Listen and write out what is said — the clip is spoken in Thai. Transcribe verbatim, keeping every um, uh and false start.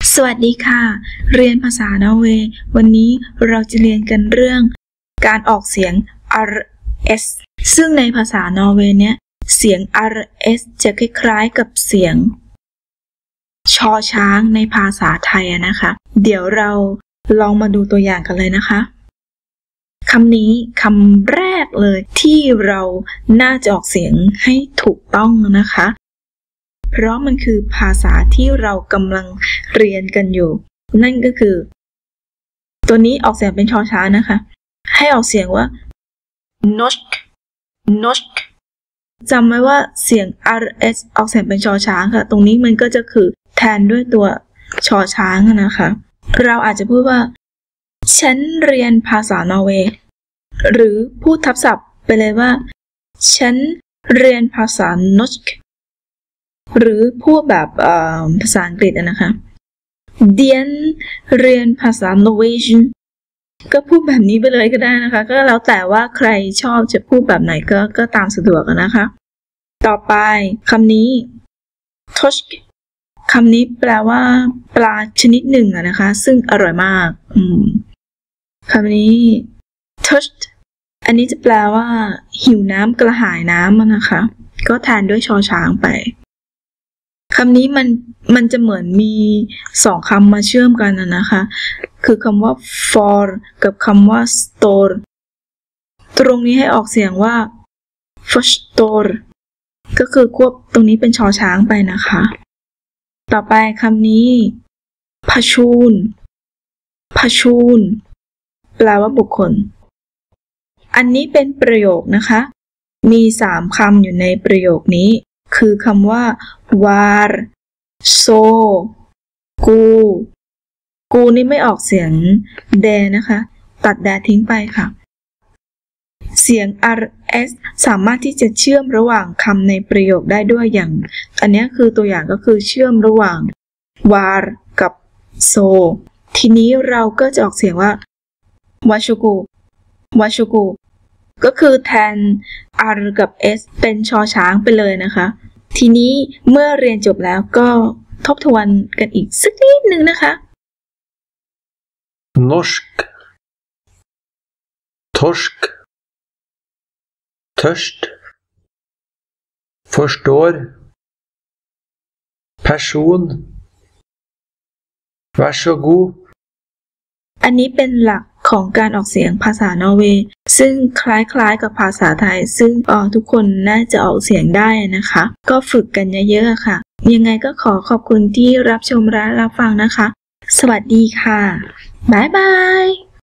สวัสดีค่ะเรียนภาษานอร์เวย์วันนี้เราจะเรียนกันเรื่องการออกเสียง อาร์ เอส ซึ่งในภาษานอร์เวย์เนี้ยเสียง อาร์ เอส จะคล้ายๆกับเสียงชอช้างในภาษาไทยนะคะเดี๋ยวเราลองมาดูตัวอย่างกันเลยนะคะคำนี้คำแรกเลยที่เราน่าจะออกเสียงให้ถูกต้องนะคะเพราะมันคือภาษาที่เรากำลังเรียนกันอยู่นั่นก็คือตัวนี้ออกเสียงเป็นชอช้างนะคะให้ออกเสียงว่า norsk norsk จำไว้ว่าเสียง อาร์ เอส ออกเสียงเป็นชอช้างค่ะตรงนี้มันก็จะคือแทนด้วยตัวชอช้างนะคะเราอาจจะพูดว่าฉันเรียนภาษานอร์เวย์หรือพูดทับศัพท์ไปเลยว่าฉันเรียนภาษา norskหรือพูดแบบภาษาอังกฤษนะคะเดียนเรียนภาษานอร์เวย์ก็พูดแบบนี้ไปเลยก็ได้นะคะก็แล้วแต่ว่าใครชอบจะพูดแบบไหนก็ก็ตามสะดวกนะคะต่อไปคำนี้ torsk คำนี้แปลว่าปลาชนิดหนึ่งนะคะซึ่งอร่อยมากอืมคำนี้ torsk อันนี้จะแปลว่าหิวน้ำกระหายน้ำนะคะก็แทนด้วยชอช้างไปคำนี้มันมันจะเหมือนมีสองคำมาเชื่อมกันนะคะคือคำว่า for กับคำว่า store ตรงนี้ให้ออกเสียงว่า forstår ก็คือควบตรงนี้เป็นชอช้างไปนะคะต่อไปคำนี้พาชูนพาชูนแปลว่าบุคคลอันนี้เป็นประโยคนะคะมีสามคำอยู่ในประโยคนี้คือคำว่า var so กูกูนี่ไม่ออกเสียงแดนะคะตัดแดทิ้งไปค่ะเสียง อาร์ เอส สามารถที่จะเชื่อมระหว่างคำในประโยคได้ด้วยอย่างอันนี้คือตัวอย่างก็คือเชื่อมระหว่าง var กับ so ทีนี้เราก็จะออกเสียงว่าวาชูกูวาชูกูก็คือแทน r กับ s เป็นชอช้างไปเลยนะคะทีนี้เมื่อเรียนจบแล้วก็ทบทวนกันอีกสักนิดนึงนะคะ norsk torsk tørst forstår person vær så god อันนี้เป็นหลักของการออกเสียงภาษานอร์เวย์ซึ่งคล้ายๆกับภาษาไทยซึ่งทุกคนน่าจะออกเสียงได้นะคะก็ฝึกกันเยอะๆค่ะยังไงก็ขอขอบคุณที่รับชมและรับฟังนะคะสวัสดีค่ะบ๊ายบาย